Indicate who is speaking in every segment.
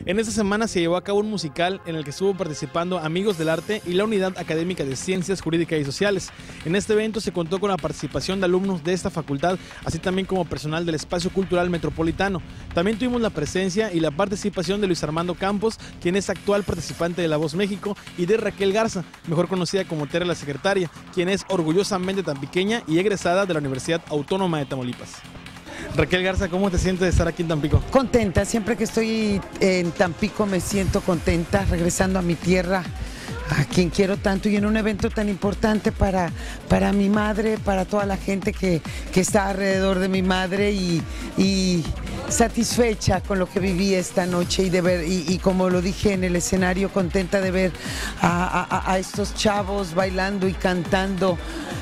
Speaker 1: En esta semana se llevó a cabo un musical en el que estuvo participando Amigos del Arte y la Unidad Académica de Ciencias Jurídicas y Sociales. En este evento se contó con la participación de alumnos de esta facultad, así también como personal del Espacio Cultural Metropolitano. También tuvimos la presencia y la participación de Luis Armando Campos, quien es actual participante de La Voz México, y de Raquel Garza, mejor conocida como Tere la Secretaria, quien es orgullosamente tampiqueña y egresada de la Universidad Autónoma de Tamaulipas. Raquel Garza, ¿cómo te sientes de estar aquí en Tampico?
Speaker 2: Contenta, siempre que estoy en Tampico me siento contenta, regresando a mi tierra, a quien quiero tanto, y en un evento tan importante para mi madre, para toda la gente que está alrededor de mi madre, y satisfecha con lo que viví esta noche y de ver, y como lo dije en el escenario, contenta de ver a estos chavos bailando y cantando,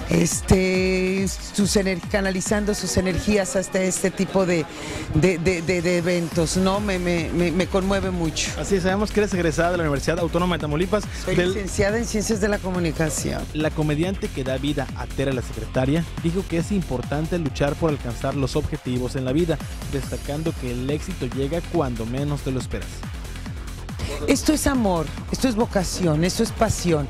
Speaker 2: canalizando sus energías hasta este tipo de eventos, ¿no? Me conmueve mucho.
Speaker 1: Así es, sabemos que eres egresada de la Universidad Autónoma de Tamaulipas.
Speaker 2: Soy licenciada en Ciencias de la Comunicación.
Speaker 1: La comediante que da vida a Tere la Secretaria dijo que es importante luchar por alcanzar los objetivos en la vida, destacando que el éxito llega cuando menos te lo esperas.
Speaker 2: Esto es amor, esto es vocación, esto es pasión.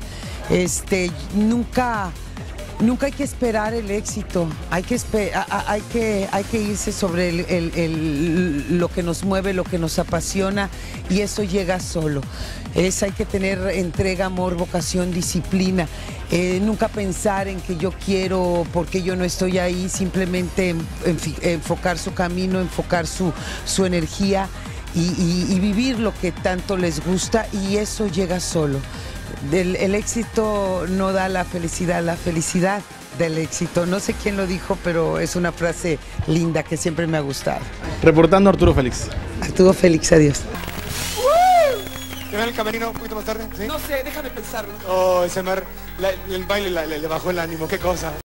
Speaker 2: Nunca hay que esperar el éxito, hay que irse sobre lo que nos mueve, lo que nos apasiona, y eso llega solo. Hay que tener entrega, amor, vocación, disciplina. Nunca pensar en que yo quiero porque yo no estoy ahí, simplemente enfocar su camino, enfocar su energía y vivir lo que tanto les gusta, y eso llega solo. El éxito no da la felicidad del éxito. No sé quién lo dijo, pero es una frase linda que siempre me ha gustado.
Speaker 1: Reportando Arturo Félix.
Speaker 2: Arturo Félix, adiós.
Speaker 3: ¿Te ven el camerino un poquito más tarde? ¿Sí?
Speaker 4: No sé, déjame pensarlo.
Speaker 3: Oh, ese el baile le bajó el ánimo, qué cosa.